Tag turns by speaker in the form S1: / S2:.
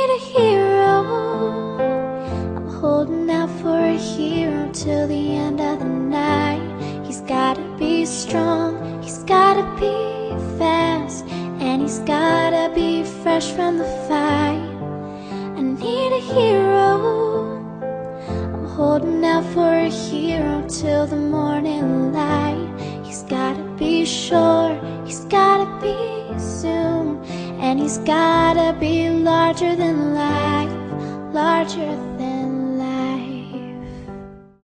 S1: need a hero. I'm holding out for a hero till the end of the night. He's gotta be strong, he's gotta be fast, and he's gotta be fresh from the fight. I need a hero. I'm holding out for a hero till the morning light. He's gotta be sure, he's gotta be soon, and he's gotta be larger than life, larger than